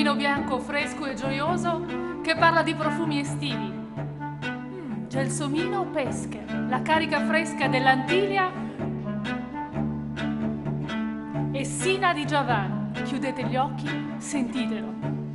vino bianco fresco e gioioso che parla di profumi estivi. Gelsomino Pesche, la carica fresca dell'Antiglia e Sina di Javan. Chiudete gli occhi, sentitelo.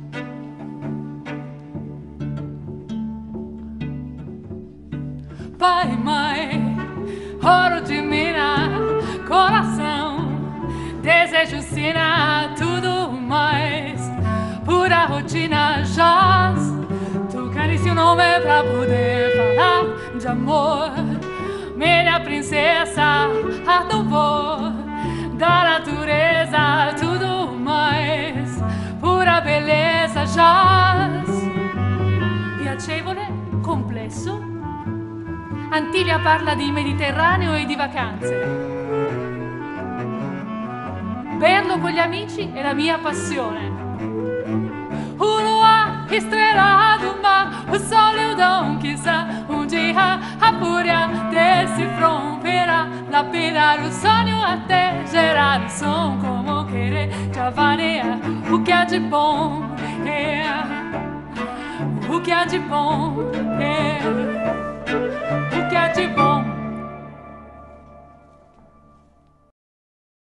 Pai, mãe, ouro de mina, coração, desejo, sina, tudo mais, pura rotina, jazz, tu caríssimo nome pra poder falar de amor, minha princesa, a favor da natureza, tudo mais, pura beleza, jazz, piacevole, complesso. Antiglia parla di Mediterraneo e di vacanze. Berlo con gli amici è la mia passione. O luar estrelado, mar, o sol e o dom, chissà um dia a fúria desse fronteira lapidar o sonho até gerar o som, como querer te avanear o que há de bom, o que há de bom, o que há de bom.